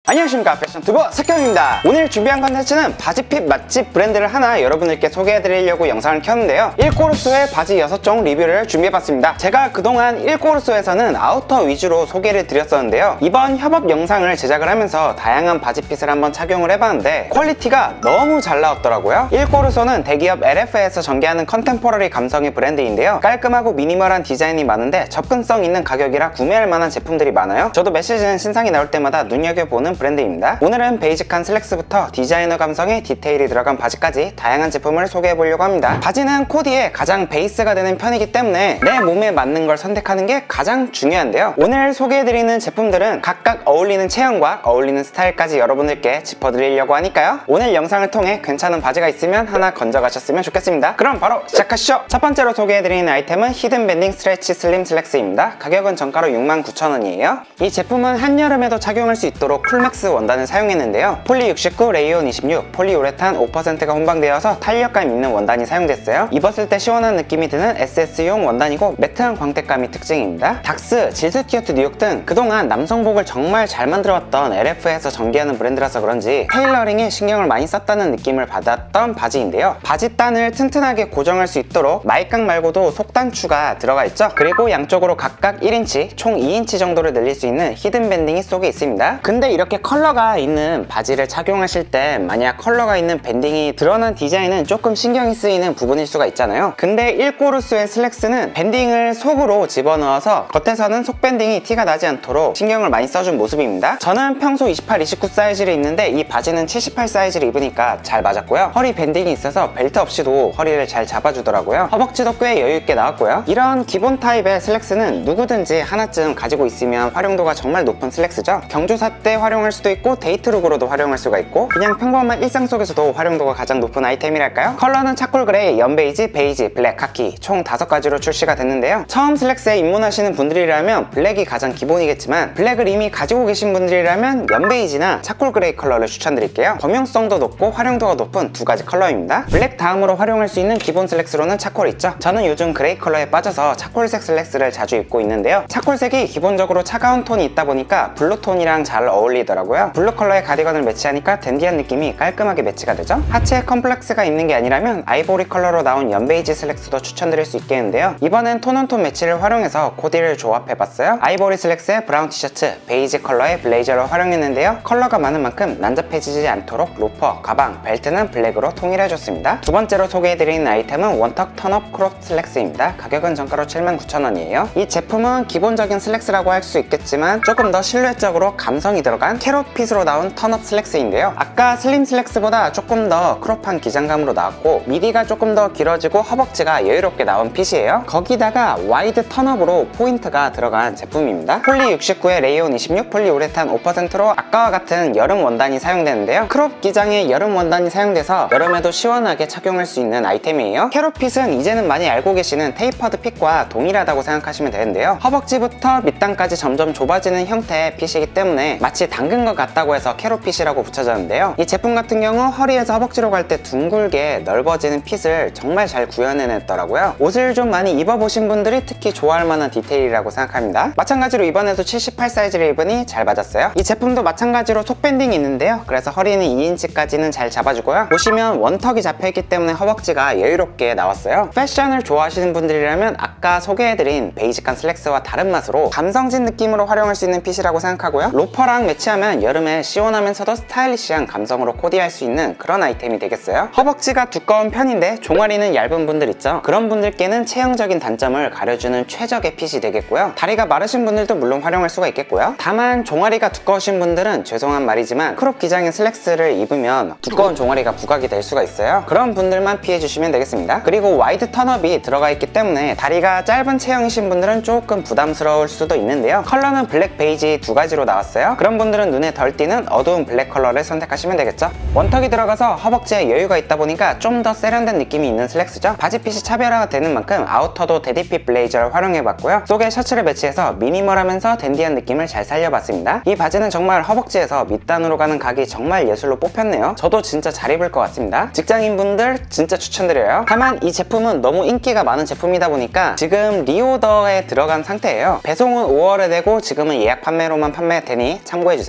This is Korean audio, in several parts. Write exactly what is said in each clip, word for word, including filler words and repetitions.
안녕하십니까, 패션튜버 석경입니다. 오늘 준비한 컨텐츠는 바지핏 맛집 브랜드를 하나 여러분들께 소개해드리려고 영상을 켰는데요, 일꼬르소의 바지 여섯 종 리뷰를 준비해봤습니다. 제가 그동안 일꼬르소에서는 아우터 위주로 소개를 드렸었는데요, 이번 협업 영상을 제작을 하면서 다양한 바지핏을 한번 착용을 해봤는데 퀄리티가 너무 잘 나왔더라고요. 일꼬르소는 대기업 엘에프에이에서 전개하는 컨템포러리 감성의 브랜드인데요, 깔끔하고 미니멀한 디자인이 많은데 접근성 있는 가격이라 구매할 만한 제품들이 많아요. 저도 매 시즌 신상이 나올 때마다 눈여겨보는 브랜드입니다. 오늘은 베이직한 슬랙스부터 디자이너 감성의 디테일이 들어간 바지까지 다양한 제품을 소개해보려고 합니다. 바지는 코디의 가장 베이스가 되는 편이기 때문에 내 몸에 맞는 걸 선택하는 게 가장 중요한데요, 오늘 소개해드리는 제품들은 각각 어울리는 체형과 어울리는 스타일까지 여러분들께 짚어드리려고 하니까요, 오늘 영상을 통해 괜찮은 바지가 있으면 하나 건져가셨으면 좋겠습니다. 그럼 바로 시작하시죠. 첫 번째로 소개해드리는 아이템은 히든 밴딩 스트레치 슬림 슬랙스입니다. 가격은 정가로 육만 구천 원이에요 이 제품은 한여름에도 착용할 수 있도록 쿨맥스 원단을 사용했는데요, 폴리 육십구, 레이온 이십육, 폴리우레탄 오 퍼센트가 혼방되어서 탄력감 있는 원단이 사용됐어요. 입었을 때 시원한 느낌이 드는 에스에스용 원단이고 매트한 광택감이 특징입니다. 닥스, 질스티어트 뉴욕 등 그동안 남성복을 정말 잘 만들어왔던 엘에프에이에서 전개하는 브랜드라서 그런지 테일러링에 신경을 많이 썼다는 느낌을 받았던 바지인데요, 바지단을 튼튼하게 고정할 수 있도록 마이깡 말고도 속단추가 들어가 있죠. 그리고 양쪽으로 각각 일 인치, 총 이 인치 정도를 늘릴 수 있는 히든 밴딩이 속에 있습니다. 근데 이렇게 컬러가 있는 바지를 착용하실 때 만약 컬러가 있는 밴딩이 드러난 디자인은 조금 신경이 쓰이는 부분일 수가 있잖아요. 근데 일꼬르소의 슬랙스는 밴딩을 속으로 집어넣어서 겉에서는 속 밴딩이 티가 나지 않도록 신경을 많이 써준 모습입니다. 저는 평소 이십팔, 이십구 사이즈를 입는데 이 바지는 칠십팔 사이즈를 입으니까 잘 맞았고요, 허리 밴딩이 있어서 벨트 없이도 허리를 잘 잡아주더라고요. 허벅지도 꽤 여유있게 나왔고요. 이런 기본 타입의 슬랙스는 누구든지 하나쯤 가지고 있으면 활용도가 정말 높은 슬랙스죠. 경조사 때 활용할 수도 있고 데이트룩으로도 활용할 수가 있고 그냥 평범한 일상 속에서도 활용도가 가장 높은 아이템이랄까요? 컬러는 차콜 그레이, 연베이지, 베이지, 블랙, 카키 총 다섯 가지로 출시가 됐는데요, 처음 슬랙스에 입문하시는 분들이라면 블랙이 가장 기본이겠지만 블랙을 이미 가지고 계신 분들이라면 연베이지나 차콜 그레이 컬러를 추천드릴게요. 범용성도 높고 활용도가 높은 두 가지 컬러입니다. 블랙 다음으로 활용할 수 있는 기본 슬랙스로는 차콜이 있죠. 저는 요즘 그레이 컬러에 빠져서 차콜색 슬랙스를 자주 입고 있는데요, 차콜색이 기본적으로 차가운 톤이 있다 보니까 블루톤이랑 잘 어울리더라고요. 블루 컬러의 가디건을 매치하니까 댄디한 느낌이 깔끔하게 매치가 되죠. 하체에 컴플렉스가 있는 게 아니라면 아이보리 컬러로 나온 연베이지 슬랙스도 추천드릴 수 있겠는데요, 이번엔 톤온톤 매치를 활용해서 코디를 조합해봤어요. 아이보리 슬랙스에 브라운 티셔츠, 베이지 컬러의 블레이저를 활용했는데요, 컬러가 많은 만큼 난잡해지지 않도록 로퍼, 가방, 벨트는 블랙으로 통일해줬습니다. 두 번째로 소개해드리는 아이템은 원턱 턴업 크롭 슬랙스입니다. 가격은 정가로 칠만 구천 원이에요 이 제품은 기본적인 슬랙스라고 할 수 있겠지만 조금 더 실루엣적으로 감성이 들어간 캐럿핏으로 나온 턴업 슬랙스인데요, 아까 슬림 슬랙스보다 조금 더 크롭한 기장감으로 나왔고 미디가 조금 더 길어지고 허벅지가 여유롭게 나온 핏이에요. 거기다가 와이드 턴업으로 포인트가 들어간 제품입니다. 폴리 육십구에 레이온 이십육, 폴리우레탄 오 퍼센트로 아까와 같은 여름 원단이 사용되는데요, 크롭 기장의 여름 원단이 사용돼서 여름에도 시원하게 착용할 수 있는 아이템이에요. 캐럿핏은 이제는 많이 알고 계시는 테이퍼드 핏과 동일하다고 생각하시면 되는데요, 허벅지부터 밑단까지 점점 좁아지는 형태의 핏이기 때문에 마치 당근 것 같다고 해서 캐럿핏이라고 붙여졌는데요, 이 제품 같은 경우 허리에서 허벅지로 갈 때 둥글게 넓어지는 핏을 정말 잘 구현해냈더라고요. 옷을 좀 많이 입어보신 분들이 특히 좋아할 만한 디테일이라고 생각합니다. 마찬가지로 이번에도 칠십팔 사이즈를 입으니 잘 맞았어요. 이 제품도 마찬가지로 속 밴딩이 있는데요, 그래서 허리는 이 인치까지는 잘 잡아주고요, 보시면 원턱이 잡혀있기 때문에 허벅지가 여유롭게 나왔어요. 패션을 좋아하시는 분들이라면 아까 소개해드린 베이직한 슬랙스와 다른 맛으로 감성진 느낌으로 활용할 수 있는 핏이라고 생각하고요, 로퍼랑 매치하면 여름에 시원하면서도 스타일리시한 감성으로 코디할 수 있는 그런 아이템이 되겠어요. 허벅지가 두꺼운 편인데 종아리는 얇은 분들 있죠, 그런 분들께는 체형적인 단점을 가려주는 최적의 핏이 되겠고요, 다리가 마르신 분들도 물론 활용할 수가 있겠고요, 다만 종아리가 두꺼우신 분들은 죄송한 말이지만 크롭 기장의 슬랙스를 입으면 두꺼운 종아리가 부각이 될 수가 있어요. 그런 분들만 피해주시면 되겠습니다. 그리고 와이드 턴업이 들어가 있기 때문에 다리가 짧은 체형이신 분들은 조금 부담스러울 수도 있는데요, 컬러는 블랙, 베이지 두 가지로 나왔어요. 그런 분들은 눈에 덜 띄는 어두운 블랙 컬러를 선택하시면 되겠죠. 원턱이 들어가서 허벅지에 여유가 있다 보니까 좀 더 세련된 느낌이 있는 슬랙스죠. 바지핏이 차별화가 되는 만큼 아우터도 데디핏 블레이저를 활용해봤고요, 속에 셔츠를 매치해서 미니멀하면서 댄디한 느낌을 잘 살려봤습니다. 이 바지는 정말 허벅지에서 밑단으로 가는 각이 정말 예술로 뽑혔네요. 저도 진짜 잘 입을 것 같습니다. 직장인분들 진짜 추천드려요. 다만 이 제품은 너무 인기가 많은 제품이다 보니까 지금 리오더에 들어간 상태예요. 배송은 오월에 되고 지금은 예약 판매로만 판매되니 참고해주세요.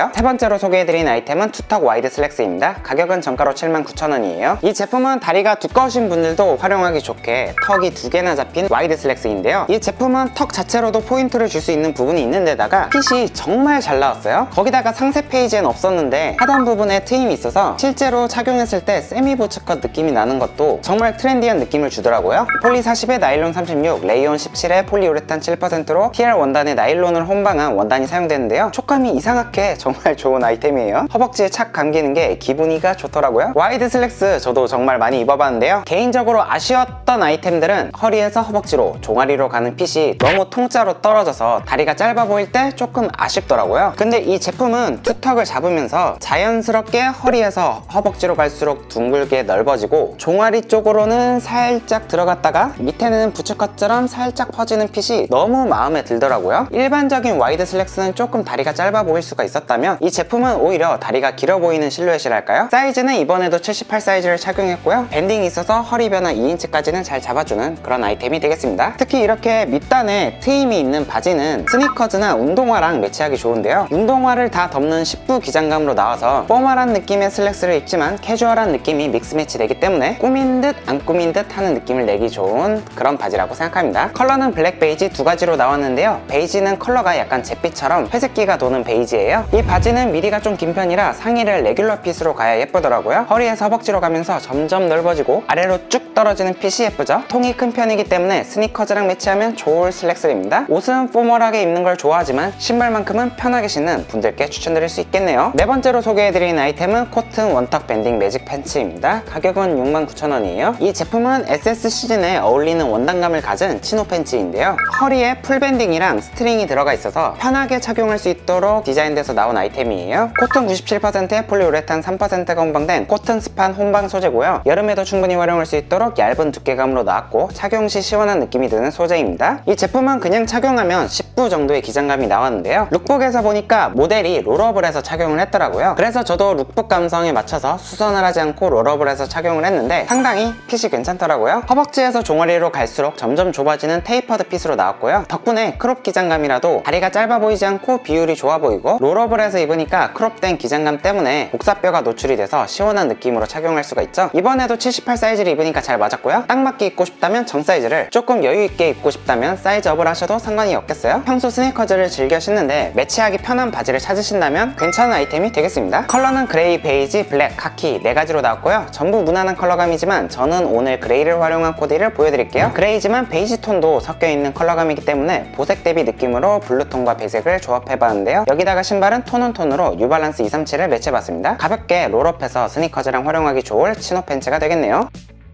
있고요. 세 번째로 소개해드린 아이템은 투턱 와이드 슬랙스입니다. 가격은 정가로 칠만 구천 원이에요. 이 제품은 다리가 두꺼우신 분들도 활용하기 좋게 턱이 두 개나 잡힌 와이드 슬랙스인데요. 이 제품은 턱 자체로도 포인트를 줄 수 있는 부분이 있는 데다가 핏이 정말 잘 나왔어요. 거기다가 상세 페이지엔 없었는데 하단 부분에 트임이 있어서 실제로 착용했을 때 세미 부츠컷 느낌이 나는 것도 정말 트렌디한 느낌을 주더라고요. 폴리 사십에 나일론 삼십육, 레이온 십칠에 폴리우레탄 칠 퍼센트로 티알 원단에 나일론을 혼방한 원단이 사용되는데요. 촉감이 이상하게 정말 좋은 아이템이에요. 허벅지에 착 감기는 게 기분이가 좋더라고요. 와이드 슬랙스 저도 정말 많이 입어봤는데요. 개인적으로 아쉬웠던 아이템들은 허리에서 허벅지로 종아리로 가는 핏이 너무 통짜로 떨어져서 다리가 짧아 보일 때 조금 아쉽더라고요. 근데 이 제품은 투턱을 잡으면서 자연스럽게 허리에서 허벅지로 갈수록 둥글게 넓어지고 종아리 쪽으로는 살짝 들어갔다가 밑에는 부츠컷처럼 살짝 퍼지는 핏이 너무 마음에 들더라고요. 일반적인 와이드 슬랙스는 조금 다리가 짧아 보일 수가 있었다면 이 제품은 오히려 다리가 길어 보이는 실루엣이랄까요? 사이즈는 이번에도 칠십팔 사이즈를 착용했고요. 밴딩이 있어서 허리 변화 이 인치까지는 잘 잡아주는 그런 아이템이 되겠습니다. 특히 이렇게 밑단에 트임이 있는 바지는 스니커즈나 운동화랑 매치하기 좋은데요. 운동화를 다 덮는 십부 기장감으로 나와서 포멀한 느낌의 슬랙스를 입지만 캐주얼한 느낌이 믹스 매치되기 때문에 꾸민 듯 안 꾸민 듯 하는 느낌을 내기 좋은 그런 바지라고 생각합니다. 컬러는 블랙 베이지 두 가지로 나왔는데요. 베이지는 컬러가 약간 잿빛처럼 회색기가 도는 베이지예요. 이 바지는 미리가 좀 긴 편이라 상의를 레귤러 핏으로 가야 예쁘더라고요. 허리에서 허벅지로 가면서 점점 넓어지고 아래로 쭉 떨어지는 핏이 예쁘죠? 통이 큰 편이기 때문에 스니커즈랑 매치하면 좋을 슬랙스입니다. 옷은 포멀하게 입는 걸 좋아하지만 신발만큼은 편하게 신는 분들께 추천드릴 수 있겠네요. 네 번째로 소개해드린 아이템은 코튼 원턱 밴딩 매직 팬츠입니다. 가격은 육만 구천 원이에요. 이 제품은 에스에스 시즌에 어울리는 원단감을 가진 치노 팬츠인데요. 허리에 풀 밴딩이랑 스트링이 들어가 있어서 편하게 착용할 수 있도록 디자인돼서 나온 아이템이에요. 코튼 구십칠 퍼센트에 폴리우레탄 삼 퍼센트가 혼방된 코튼 스판 혼방 소재고요. 여름에도 충분히 활용할 수 있도록 얇은 두께감으로 나왔고 착용 시 시원한 느낌이 드는 소재입니다. 이 제품은 그냥 착용하면 십부 정도의 기장감이 나왔는데요. 룩북에서 보니까 모델이 롤업을 해서 착용을 했더라고요. 그래서 저도 룩북 감성에 맞춰서 수선을 하지 않고 롤업을 해서 착용을 했는데 상당히 핏이 괜찮더라고요. 허벅지에서 종아리로 갈수록 점점 좁아지는 테이퍼드 핏으로 나왔고요. 덕분에 크롭 기장감이라도 다리가 짧아 보이지 않고 비율이 좋아 보이고 롤업을 해서 입으니까 크롭된 기장감 때문에 복사뼈가 노출이 돼서 시원한 느낌으로 착용할 수가 있죠. 이번에도 칠십팔 사이즈를 입으니까 잘 맞았고요. 딱 맞게 입고 싶다면 정 사이즈를, 조금 여유있게 입고 싶다면 사이즈업을 하셔도 상관이 없겠어요. 평소 스니커즈를 즐겨 신는데 매치하기 편한 바지를 찾으신다면 괜찮은 아이템이 되겠습니다. 컬러는 그레이, 베이지, 블랙, 카키 네 가지로 나왔고요. 전부 무난한 컬러감이지만 저는 오늘 그레이를 활용한 코디를 보여드릴게요. 그레이지만 베이지 톤도 섞여있는 컬러감이기 때문에 보색 대비 느낌으로 블루톤과 배색을 조합해봤는데요. 여기다가 신발은 톤온톤으로 뉴발란스 이삼칠을 매치해봤습니다. 가볍게 롤업해서 스니커즈랑 활용하기 좋을 치노 팬츠가 되겠네요.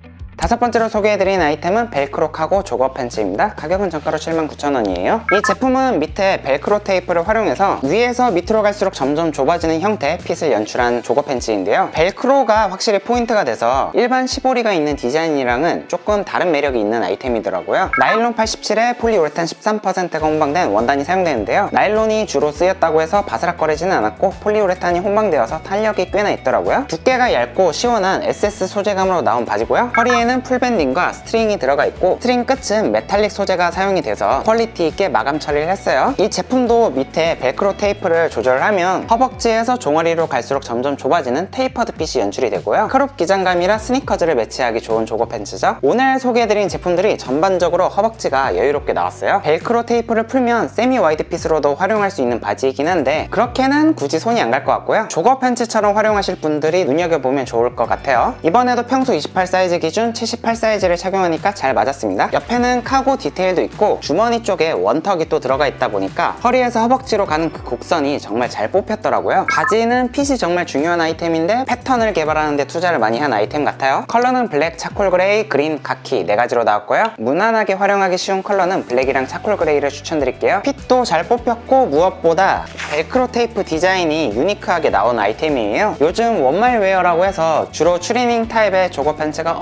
다섯 번째로 소개해드린 아이템은 벨크로 카고 조거 팬츠입니다. 가격은 정가로 칠만 구천 원이에요. 이 제품은 밑에 벨크로 테이프를 활용해서 위에서 밑으로 갈수록 점점 좁아지는 형태의 핏을 연출한 조거 팬츠인데요. 벨크로가 확실히 포인트가 돼서 일반 시보리가 있는 디자인이랑은 조금 다른 매력이 있는 아이템이더라고요. 나일론 팔십칠에 폴리우레탄 십삼 퍼센트가 혼방된 원단이 사용되는데요. 나일론이 주로 쓰였다고 해서 바스락거리지는 않았고 폴리우레탄이 혼방되어서 탄력이 꽤나 있더라고요. 두께가 얇고 시원한 에스에스 소재감으로 나온 바지고요. 허리에는 풀밴딩과 스트링이 들어가 있고 스트링 끝은 메탈릭 소재가 사용이 돼서 퀄리티 있게 마감 처리를 했어요. 이 제품도 밑에 벨크로 테이프를 조절하면 허벅지에서 종아리로 갈수록 점점 좁아지는 테이퍼드 핏이 연출이 되고요. 크롭 기장감이라 스니커즈를 매치하기 좋은 조거 팬츠죠. 오늘 소개해드린 제품들이 전반적으로 허벅지가 여유롭게 나왔어요. 벨크로 테이프를 풀면 세미 와이드 핏으로도 활용할 수 있는 바지이긴 한데 그렇게는 굳이 손이 안 갈 것 같고요. 조거 팬츠처럼 활용하실 분들이 눈여겨보면 좋을 것 같아요. 이번에도 평소 이십팔 사이즈 기준 칠십팔 사이즈를 착용하니까 잘 맞았습니다. 옆에는 카고 디테일도 있고 주머니 쪽에 원턱이 또 들어가 있다 보니까 허리에서 허벅지로 가는 그 곡선이 정말 잘 뽑혔더라고요. 바지는 핏이 정말 중요한 아이템인데 패턴을 개발하는 데 투자를 많이 한 아이템 같아요. 컬러는 블랙, 차콜 그레이, 그린, 카키 네 가지로 나왔고요. 무난하게 활용하기 쉬운 컬러는 블랙이랑 차콜 그레이를 추천드릴게요. 핏도 잘 뽑혔고 무엇보다 벨크로 테이프 디자인이 유니크하게 나온 아이템이에요. 요즘 원말 웨어라고 해서 주로 추리닝 타입의 조거 팬츠가 엄청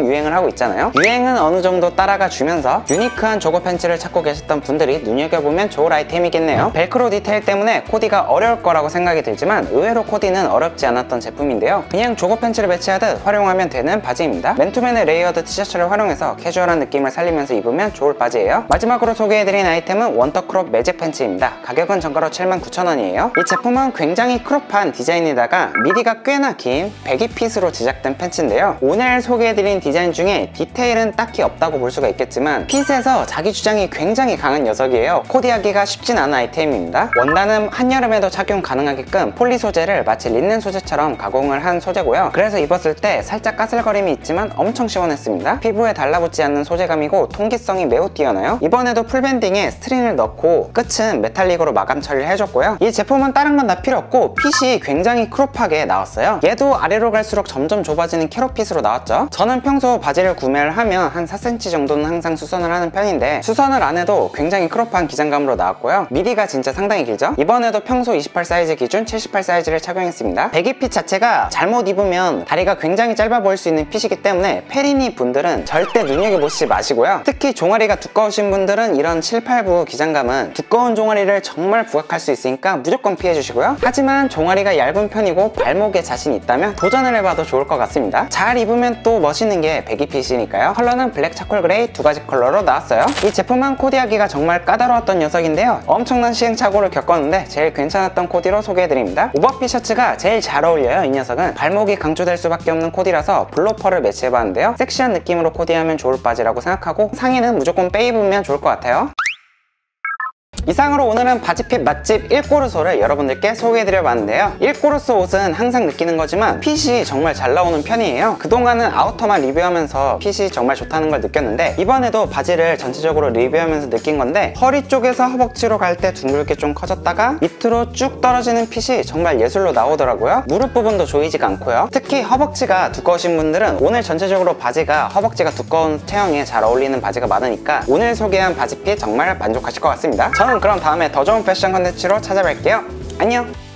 유행을 하고 있잖아요. 유행은 어느 정도 따라가 주면서 유니크한 조거 팬츠를 찾고 계셨던 분들이 눈여겨보면 좋을 아이템이겠네요. 벨크로 디테일 때문에 코디가 어려울 거라고 생각이 들지만 의외로 코디는 어렵지 않았던 제품인데요. 그냥 조거 팬츠를 매치하듯 활용하면 되는 바지입니다. 맨투맨의 레이어드 티셔츠를 활용해서 캐주얼한 느낌을 살리면서 입으면 좋을 바지예요. 마지막으로 소개해드린 아이템은 원터크롭 매직 팬츠입니다. 가격은 정가로 칠만 구천 원이에요. 이 제품은 굉장히 크롭한 디자인에다가 미디가 꽤나 긴 배기핏으로 제작된 팬츠인데요. 오늘 소개해드린 디자인 중에 디테일은 딱히 없다고 볼 수가 있겠지만 핏에서 자기 주장이 굉장히 강한 녀석이에요. 코디하기가 쉽진 않은 아이템입니다. 원단은 한여름에도 착용 가능하게끔 폴리 소재를 마치 린넨 소재처럼 가공을 한 소재고요. 그래서 입었을 때 살짝 까슬거림이 있지만 엄청 시원했습니다. 피부에 달라붙지 않는 소재감이고 통기성이 매우 뛰어나요. 이번에도 풀밴딩에 스트링을 넣고 끝은 메탈릭으로 마감 처리를 해줬고요. 이 제품은 다른 건 다 필요 없고 핏이 굉장히 크롭하게 나왔어요. 얘도 아래로 갈수록 점점 좁아지는 캐럿핏으로 나왔죠. 저는 평소 바지를 구매를 하면 한 사 센티미터 정도는 항상 수선을 하는 편인데 수선을 안 해도 굉장히 크롭한 기장감으로 나왔고요. 미디가 진짜 상당히 길죠. 이번에도 평소 이십팔 사이즈 기준 칠십팔 사이즈를 착용했습니다. 배기핏 자체가 잘못 입으면 다리가 굉장히 짧아 보일 수 있는 핏이기 때문에 페리니 분들은 절대 눈여겨보시지 마시고요. 특히 종아리가 두꺼우신 분들은 이런 칠, 팔 부 기장감은 두꺼운 종아리를 정말 부각할 수 있으니까 무조건 피해주시고요. 하지만 종아리가 얇은 편이고 발목에 자신 있다면 도전을 해봐도 좋을 것 같습니다. 잘 입으면 또 멋있는 게 배기핏이니까요. 컬러는 블랙 차콜 그레이 두 가지 컬러로 나왔어요. 이 제품은 코디하기가 정말 까다로웠던 녀석인데요. 엄청난 시행착오를 겪었는데 제일 괜찮았던 코디로 소개해드립니다. 오버핏 셔츠가 제일 잘 어울려요. 이 녀석은 발목이 강조될 수밖에 없는 코디라서 블로퍼를 매치해봤는데요. 섹시한 느낌으로 코디하면 좋을 바지라고 생각하고 상의는 무조건 빼 입으면 좋을 것 같아요. 이상으로 오늘은 바지핏 맛집 일꼬르소를 여러분들께 소개해드려봤는데요. 일꼬르소 옷은 항상 느끼는 거지만 핏이 정말 잘 나오는 편이에요. 그동안은 아우터만 리뷰하면서 핏이 정말 좋다는 걸 느꼈는데 이번에도 바지를 전체적으로 리뷰하면서 느낀 건데 허리 쪽에서 허벅지로 갈 때 둥글게 좀 커졌다가 밑으로 쭉 떨어지는 핏이 정말 예술로 나오더라고요. 무릎 부분도 조이지가 않고요. 특히 허벅지가 두꺼우신 분들은 오늘 전체적으로 바지가 허벅지가 두꺼운 체형에 잘 어울리는 바지가 많으니까 오늘 소개한 바지핏 정말 만족하실 것 같습니다. 저는 그럼 다음에 더 좋은 패션 컨텐츠로 찾아뵐게요. 안녕!